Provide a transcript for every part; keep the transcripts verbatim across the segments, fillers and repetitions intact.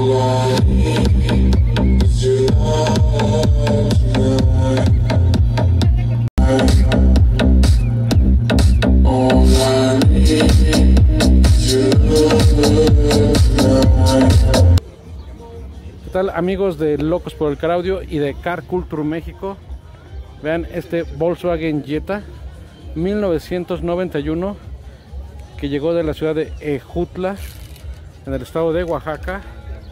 ¿Qué tal, amigos de Locos por el Car Audio y de Car Culture México? Vean este Volkswagen Jetta mil novecientos noventa y uno que llegó de la ciudad de Ejutla, en el estado de Oaxaca.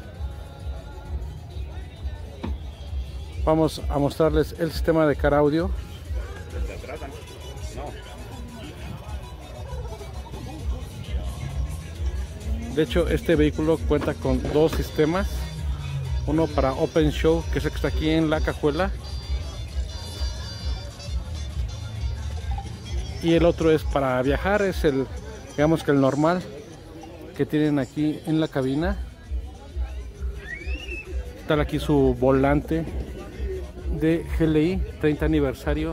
Vamos a mostrarles el sistema de Car Audio. De hecho, este vehículo cuenta con dos sistemas. Uno para Open Show, que es el que está aquí en la cajuela, y el otro es para viajar, es el, digamos que el normal que tienen aquí en la cabina. Está aquí su volante de G L I treinta aniversario,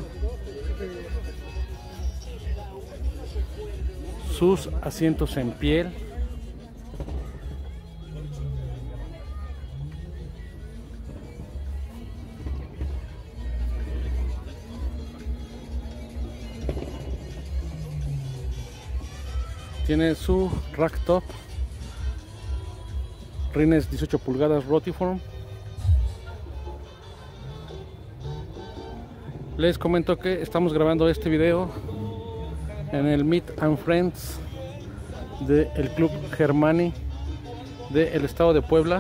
sus asientos en piel, tiene su rack top, rines dieciocho pulgadas Rotiform. Les comento que estamos grabando este video en el Meet and Friends del Club Germani del estado de Puebla.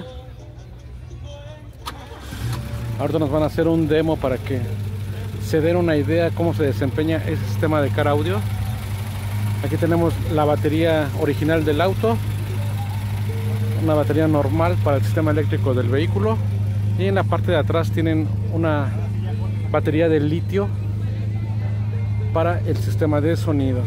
Ahorita nos van a hacer un demo para que se den una idea cómo se desempeña ese sistema de Car Audio. Aquí tenemos la batería original del auto, una batería normal para el sistema eléctrico del vehículo, y en la parte de atrás tienen una batería de litio para el sistema de sonido.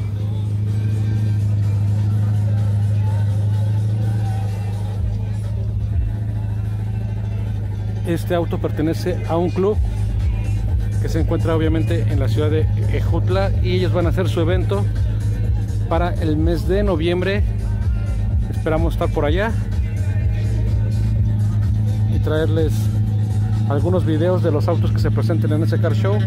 Este auto pertenece a un club que se encuentra obviamente en la ciudad de Ejutla, y ellos van a hacer su evento para el mes de noviembre. Esperamos estar por allá y traerles algunos videos de los autos que se presenten en ese car show.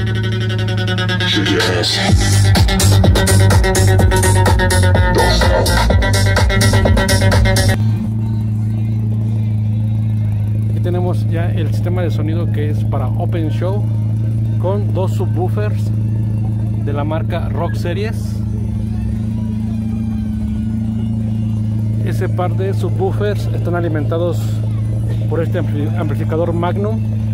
Aquí tenemos ya el sistema de sonido que es para Open Show, con dos subwoofers de la marca Rock Series. Ese par de subwoofers están alimentados por este amplificador Magnum.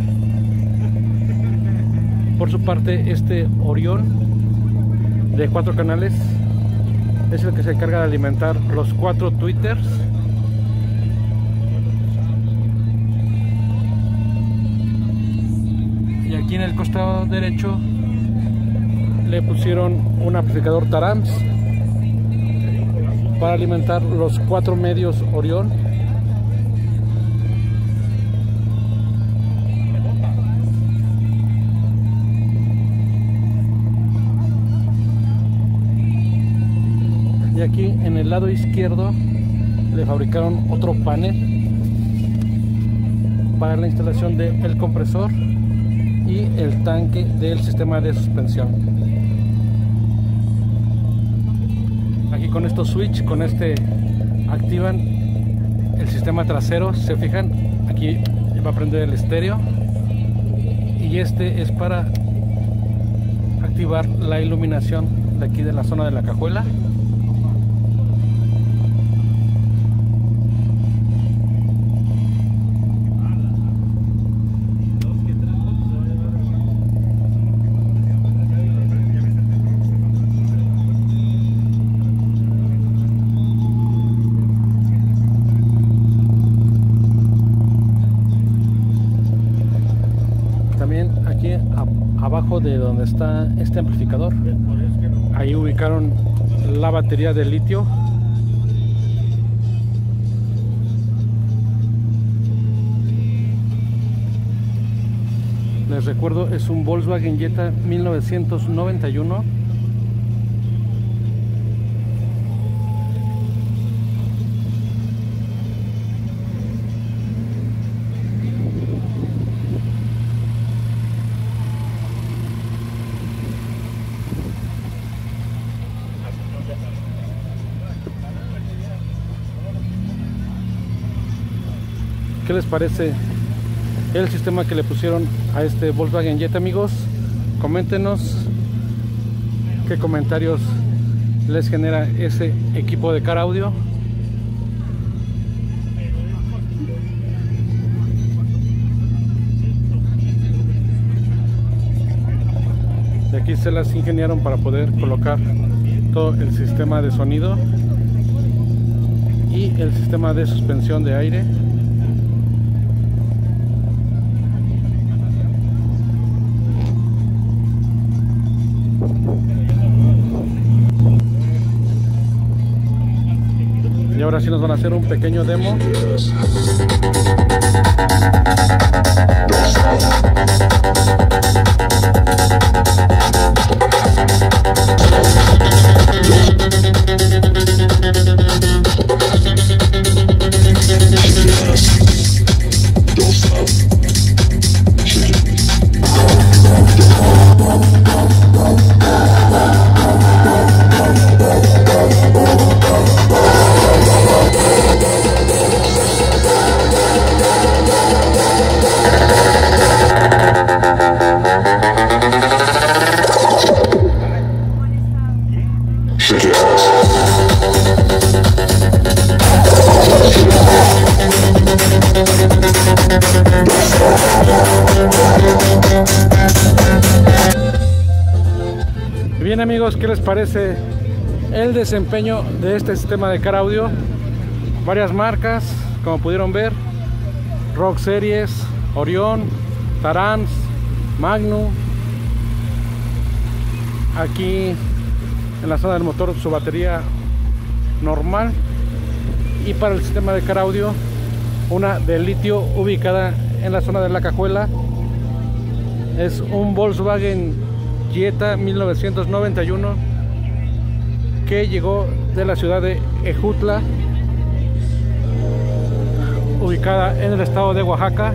Por su parte, este Orion de cuatro canales es el que se encarga de alimentar los cuatro tweeters. Y aquí en el costado derecho le pusieron un amplificador Tarams para alimentar los cuatro medios Orion. Y aquí en el lado izquierdo le fabricaron otro panel para la instalación del compresor y el tanque del sistema de suspensión. Aquí con estos switch, con este activan el sistema trasero. Se fijan, aquí va a prender el estéreo, y este es para activar la iluminación de aquí de la zona de la cajuela. También aquí a, abajo de donde está este amplificador, ahí ubicaron la batería de litio. Les recuerdo, es un Volkswagen Jetta mil novecientos noventa y uno. ¿Qué les parece el sistema que le pusieron a este Volkswagen Jetta, amigos? Coméntenos qué comentarios les genera ese equipo de car audio. De aquí se las ingeniaron para poder colocar todo el sistema de sonido y el sistema de suspensión de aire. Y ahora sí nos van a hacer un pequeño demo. Bien, amigos, ¿qué les parece el desempeño de este sistema de car audio? Varias marcas, como pudieron ver: Rock Series, Orion, Taranz, Magnum. Aquí en la zona del motor su batería normal, y para el sistema de car audio una de litio ubicada en la zona de la cajuela. Es un Volkswagen Jetta mil novecientos noventa y uno que llegó de la ciudad de Ejutla, ubicada en el estado de Oaxaca.